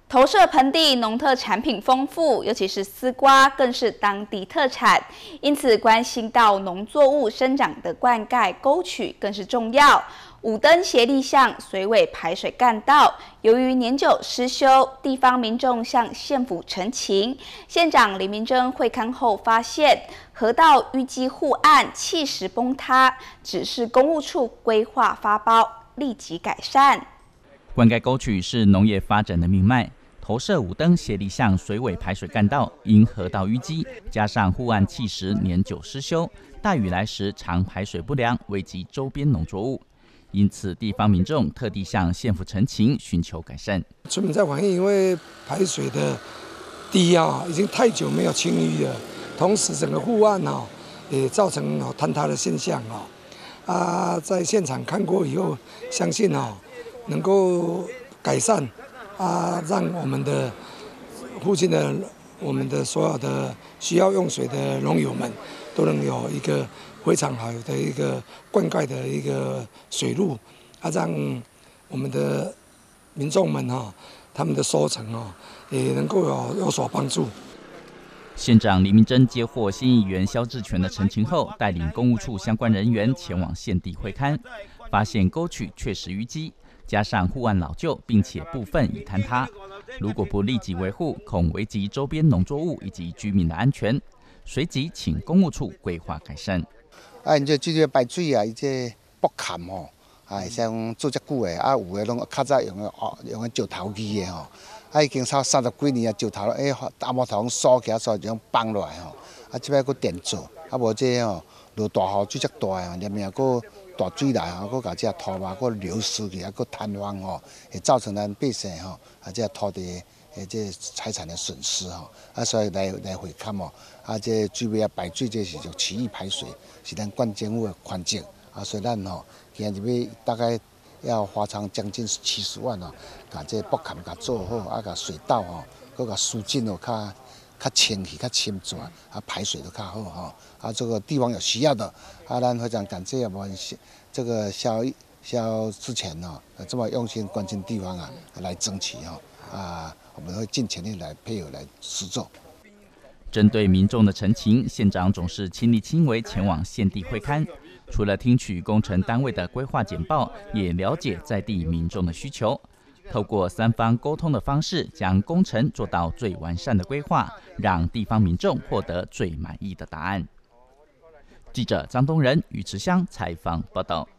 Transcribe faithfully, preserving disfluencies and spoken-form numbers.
投射盆地农特产品丰富，尤其是丝瓜更是当地特产，因此关心到农作物生长的灌溉沟渠更是重要。五灯协力巷水尾排水干道，由于年久失修，地方民众向县府陈情，县长李明珍会勘后发现河道淤积护岸，砌石崩塌，指示公务处规划发包，立即改善。 灌溉沟渠是农业发展的命脉。投射五灯协力巷水尾排水干道因河道淤积，加上护岸砌石年久失修，大雨来时常排水不良，危及周边农作物。因此，地方民众特地向县府陈情，寻求改善。 村民在反映，因为排水的堤啊已经太久没有清淤了，同时整个护岸啊也造成坍塌的现象啊。啊，在现场看过以后，相信啊能够改善。啊，让我们的附近的我们的所有的需要用水的农友们，都能有一个非常好的一个灌溉的一个水路，啊，让我们的民众们哈，他们的收成啊，也能够有有所帮助。 县长李明珍接获县议员萧志全的陈情后，带领公务处相关人员前往县地会勘，发现沟渠确实淤积。加上护岸老旧，并且部分已坍塌，如果不立即维护，恐危及周边农作物以及居民的安全。随即请公务处规划改善。 啊，因这这个排水啊，伊这驳坎吼，啊，会使讲做遮久的，啊，有的拢较早用的哦，用的石头机的吼，啊，已经差三十几年啊，石头诶，大木头锁起来，所以就放落来吼，啊，即摆佫电做，啊，无这吼落大雨水遮大啊，连命佫。大水来吼，佫甲这土嘛佫流失去，啊，佫坍荒吼，会造成咱百姓吼啊，这土地诶这财产的损失吼，啊，所以来来会勘吼，啊，这水尾啊排水，这是就区域排水，是咱县政府的权责，啊，所以咱吼今日要大概要花上将近七十万哦，甲这驳坎甲做好，啊，甲水道吼，佫甲疏浚哦，较。较清气、较清泉，啊，排水都较好哈。啊，这个地方有需要的，啊，咱非常感谢我们这个萧萧之前呢，这么用心关心地方啊，来争取哈。啊，我们会尽全力来配合来施作。 针对民众的陈情，县长总是亲力亲为前往县地会勘，除了听取工程单位的规划简报，也了解在地民众的需求。透过三方沟通的方式，将工程做到最完善的规划，让地方民众获得最满意的答案。记者张东仁、于池香采访报道。